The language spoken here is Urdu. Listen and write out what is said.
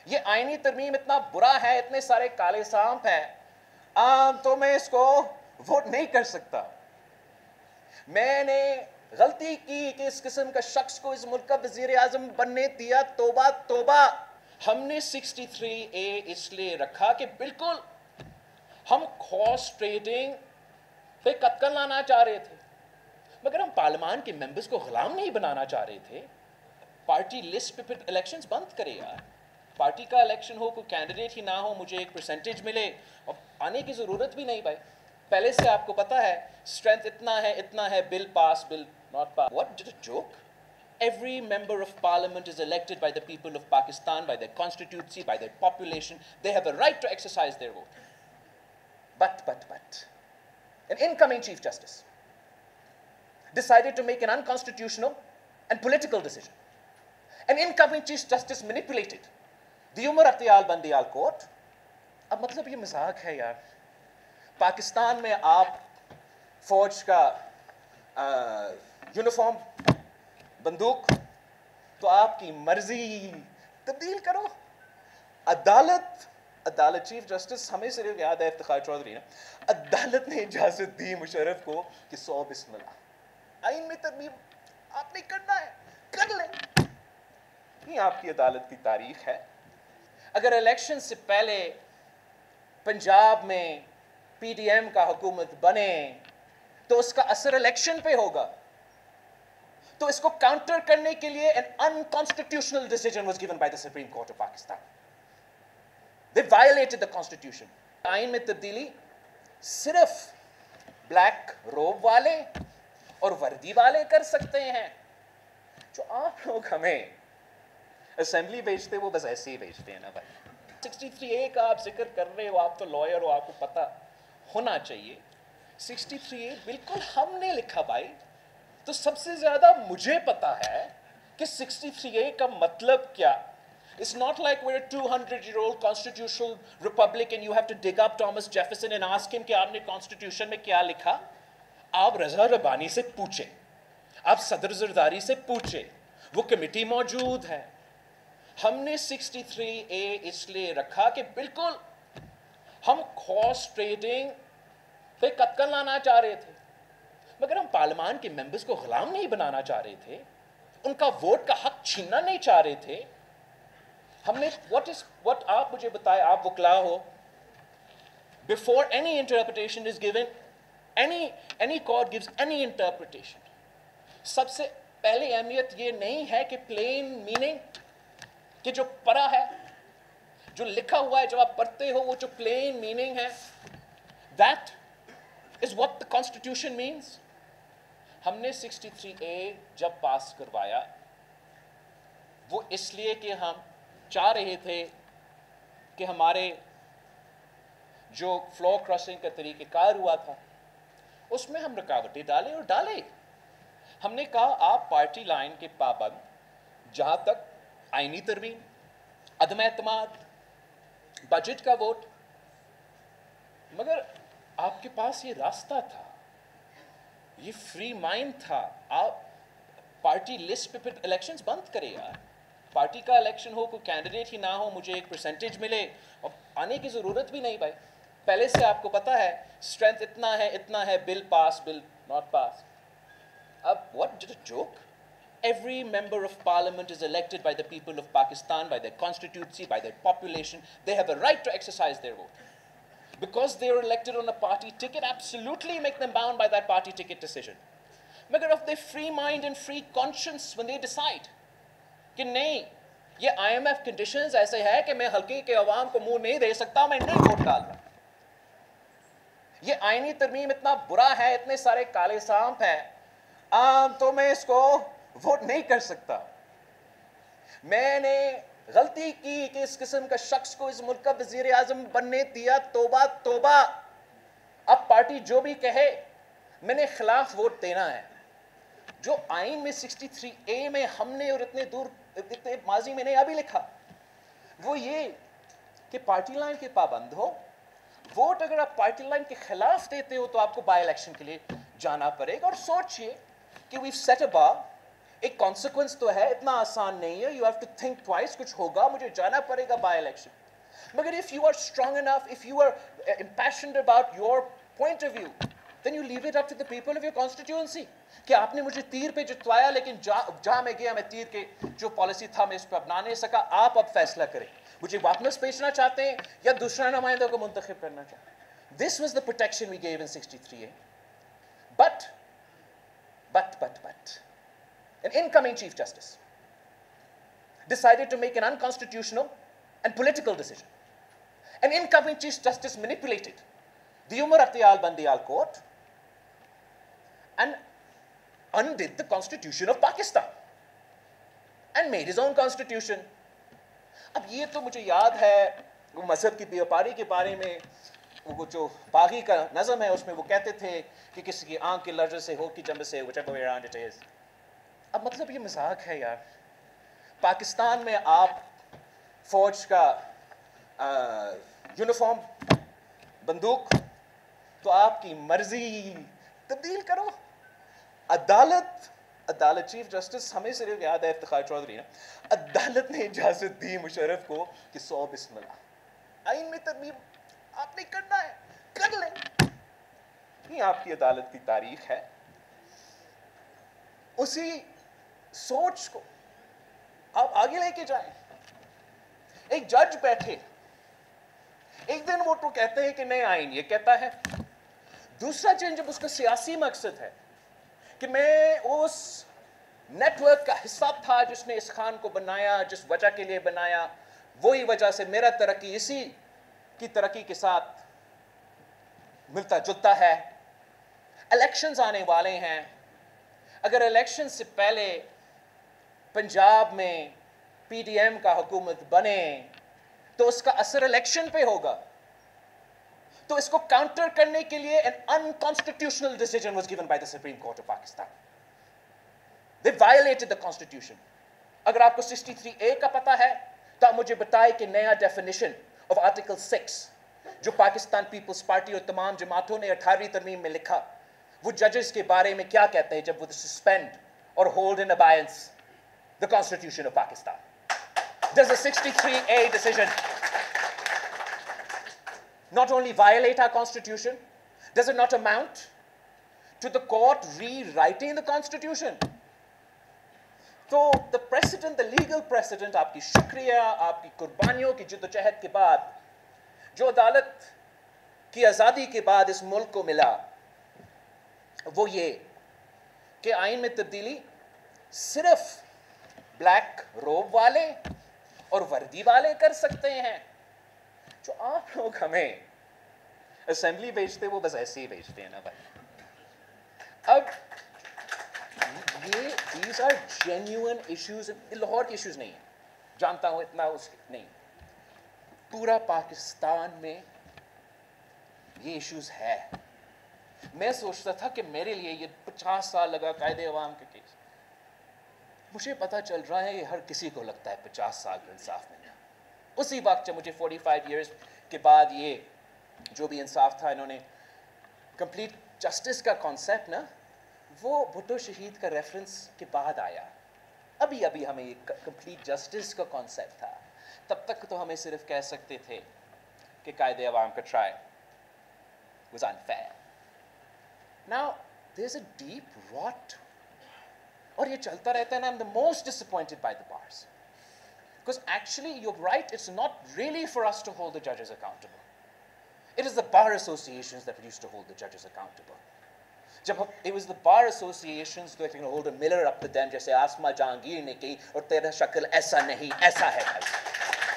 یہ آئینی ترمیم اتنا برا ہے, اتنے سارے کالے سانپ ہیں, تو میں اس کو ووٹ نہیں کر سکتا. میں نے غلطی کی کہ اس قسم کا شخص کو اس ملک کا وزیر اعظم بننے دیا. توبہ توبہ. ہم نے 63A اس لیے رکھا کہ بالکل ہم ہارس ٹریڈنگ پہ قتل لانا چاہ رہے تھے, مگر ہم پارلیمان کے ممبرز کو غلام نہیں بنانا چاہ رہے تھے. پارٹی لسٹ پہ پھر الیکشنز بند کرے یار. پارٹی کا الیکشن ہو, کوئی کینڈیڈیٹ ہی نہ ہو, مجھے ایک پرسنٹیج ملے, اور آنے کی ضرورت بھی نہیں بھائی. پہلے سے آپ کو پتا ہے اسٹرینتھ اتنا ہے, bill pass, bill not pass. What did a joke. Every member of parliament is elected by the people of Pakistan, by their constituency, by their population. They have a right to exercise their vote. But, an incoming Chief Justice decided to make an unconstitutional and political decision. An incoming Chief Justice manipulated the Umar Aktiyal Bandiyal court. اب مطلب یہ مذاق ہے یار. پاکستان میں آپ فوج کا یونیفارم, بندوق, تو آپ کی مرضی تبدیل کرو. عدالت چیف جسٹس ہمیں صرف یاد ہے افتخار چودھری نے, عدالت نے اجازت دی مشرف کو کہ 100 بسم اللہ, آئین میں ترمیم آپ نے کرنا ہے, کر لیں. یہ آپ کی عدالت کی تاریخ ہے. اگر الیکشن سے پہلے پنجاب میں پی ڈی ایم کا حکومت بنے تو اس کا اثر الیکشن پہ ہوگا. تو اس کو کاؤنٹر کرنے کے لیے an unconstitutional decision was given by the Supreme Court of Pakistan. They violated the constitution. آئین میں تبدیلی صرف بلیک روب والے اور وردی والے کر سکتے ہیں. جو آپ لوگ ہمیں اسمبلی بھیجتے وہ بس ایسے ہی بھیجتے ہیں نا بھائی. 63A کا آپ ذکر کر رہے ہو, آپ تو لائر ہو, آپ کو پتہ ہونا چاہیے. 63A بالکل ہم نے لکھا بھائی. تو سب سے زیادہ مجھے پتا ہے کہ 63A کا مطلب کیا. It's not like we're a 200-year-old constitutional republic and you have to dig up Thomas Jefferson and ask him کہ آپ نے constitution میں کیا لکھا. آپ رضا ربانی سے پوچھیں, آپ صدر زرداری سے پوچھیں, وہ کمیٹی موجود ہے. ہم نے 63A اس لیے رکھا کہ بالکل ہم ہارس ٹریڈنگ پہ قتل لانا چاہ رہے تھے, مگر ہم پارلیمان کے ممبرز کو غلام نہیں بنانا چاہ رہے تھے, ان کا ووٹ کا حق چھیننا نہیں چاہ رہے تھے. ہم نے what آپ مجھے بتائیں, آپ وکلا ہو, before any interpretation is given, any court gives any interpretation, سب سے پہلے اہمیت یہ نہیں ہے کہ plain meaning, کہ جو پڑھا ہے, جو لکھا ہوا ہے, جو آپ پڑھتے ہو, وہ جو plain meaning ہے, that is what the constitution means. ہم نے 63A جب پاس کروایا وہ اس لیے کہ ہم چاہ رہے تھے کہ ہمارے جو فلور کراسنگ کا طریقہ کار ہوا تھا اس میں ہم رکاوٹیں ڈالیں اور ڈالیں. ہم نے کہا آپ پارٹی لائن کے پابند, جہاں تک آئینی ترمیم, عدم اعتماد, بجٹ کا ووٹ, مگر آپ کے پاس یہ راستہ تھا, یہ فری مائنڈ تھا. آپ پارٹی لسٹ پہ پھر الیکشنز بند کرے یار. پارٹی کا الیکشن ہو, کوئی کینڈیڈیٹ ہی نہ ہو, مجھے ایک پرسنٹیج ملے, اور آنے کی ضرورت بھی نہیں بھائی. پہلے سے آپ کو پتا ہے اسٹرینتھ اتنا ہے, بل پاس, بل ناٹ پاس. اب what did a joke. Every member of parliament is elected by the people of Pakistan, by their constituency, by their population. They have a right to exercise their vote. Because they are elected on a party ticket, absolutely make them bound by that party ticket decision. Magar of their free mind and free conscience when they decide کہ نہیں, یہ IMF conditions ایسے ہے کہ میں حلقے کے عوام کو منہ نہیں دے سکتا, میں نہیں ووٹ ڈال رہا. یہ آئینی ترمیم اتنا برا ہے, اتنے سارے کالے سانپ ہیں, تو میں اس کو ووٹ نہیں کر سکتا. میں نے غلطی کی کہ اس قسم کا شخص کو اس ملک کا وزیر اعظم بننے دیا. توبہ توبہ. اب پارٹی جو بھی کہے میں نے خلاف ووٹ دینا ہے. جو آئین میں 63A میں ہم نے اور اتنے ماضی میں نے ابھی لکھا, وہ یہ کہ پارٹی لائن کے پابند ہو. ووٹ اگر آپ پارٹی لائن کے خلاف دیتے ہو تو آپ کو بائی الیکشن کے لیے جانا پڑے گا. اور سوچئے کہ we've set a bar एक कॉन्सिक्वेंस तो है, इतना आसान नहीं है. You have to think twice, कुछ होगा, मुझे जाना पड़ेगा बाय इलेक्शन. मगर if you are strong enough, if you are impassioned about your point of view, then you leave it up to the people of your constituency कि आपने मुझे तीर पे जितवाया, लेकिन जहां मैं गया, मैं तीर के जो पॉलिसी था मैं इस पर अपना नहीं सका. आप अब फैसला करें, मुझे वापस भेजना चाहते हैं या दूसरा नुमाइंदा को मुंतखब करना चाहते हैं. This was the protection we gave in 63A. But an incoming Chief Justice decided to make an unconstitutional and political decision. An incoming Chief Justice manipulated the Umar Atiyal Bandiyal court and undid the constitution of Pakistan and made his own constitution. अब ये तो मुझे याद है वो मजहब की व्यापारी के बारे में, वो जो बागी का नज़म है उसमें वो कहते थे कि किसी की आंख की लर्ज से हो कि जम से, whichever way around it is. अब मतलब ये मजाक है यार. पाकिस्तान में आप फौज का यूनिफॉर्म, बंदूक, तो आपकी मर्जी तब्दील करो. अदालत चीफ जस्टिस, हमें सिर्फ याद है इफ्तिखार चौधरी ने, अदालत ने इजाजत दी मुशर्रफ को कि 100 बिस्मिल्लाह, आइन में तरमीम आपने करना है, कर लें. ये आपकी अदालत की तारीख है. उसी सोच को आप आगे लेके जाएं. एक जज बैठे, एक दिन वो तो कहते हैं कि नहीं आइन ये कहता है, दूसरा दिन जब उसका सियासी मकसद है कि मैं उस नेटवर्क का हिस्सा था जिसने इस खान को बनाया, जिस वजह के लिए बनाया, वही वजह से मेरा तरक्की इसी की तरक्की के साथ मिलता जुलता है. इलेक्शंस आने वाले हैं, अगर इलेक्शन से पहले पंजाब में पीडीएम का हुकूमत बने तो उसका असर इलेक्शन पे होगा. तो इसको काउंटर करने के लिए an unconstitutional decision was given by the Supreme Court of Pakistan. They violated the constitution. अगर आपको 63A का पता है तो आप मुझे बताएं कि नया definition of Article 6 जो पाकिस्तान पीपल्स पार्टी और तमाम जमातों ने 18वीं तरमीम में लिखा, वो जजेस के बारे में क्या कहते हैं जब वो suspend or hold in abeyance the Constitution of Pakistan. Does the 63A decision not only violate our constitution, does it not amount to the court rewriting the constitution? So the precedent, the legal precedent, आपकी शुक्रिया, आपकी कुर्बानियों की जिद्दोजहद के बाद जो अदालत की आज़ादी के बाद इस मुल्क को मिला, वो ये कि आइन में तब्दीली सिर्फ ब्लैक रोब वाले और वर्दी वाले कर सकते हैं. जो आप लोग हमें असेंबली भेजते वो बस ऐसे ही भेजते हैं ना भाई. अब ये these are genuine issues. Lahore के इश्यूज नहीं है, जानता हूं इतना उस नहीं, पूरा पाकिस्तान में ये इश्यूज है. मैं सोचता था कि मेरे लिए ये 50 साल लगा कायदे अवाम के केस, मुझे पता चल रहा है ये हर किसी को लगता है 50 साल का इंसाफ मिलना. उसी वक्त जब मुझे 45 इयर्स के बाद ये जो भी इंसाफ था, इन्होंने कंप्लीट जस्टिस का कॉन्सेप्ट ना, वो भुट्टो शहीद का रेफरेंस के बाद आया. अभी अभी हमें ये कंप्लीट जस्टिस का कॉन्सेप्ट था. तब तक तो हमें सिर्फ कह सकते थे कि कायदे अवाम का trial was unfair. Now there's a deep rot, और ये चलता रहता है ना. I'm the most disappointed by the bars. Because actually, you're right, it's not really for us to hold the judges accountable. It is the bar associations that used to hold the judges accountable. It was the bar associations that can hold a mirror up to them, जैसे आसमा जहांगीर ने की, और तेरा शक्ल ऐसा नहीं, ऐसा है भाई.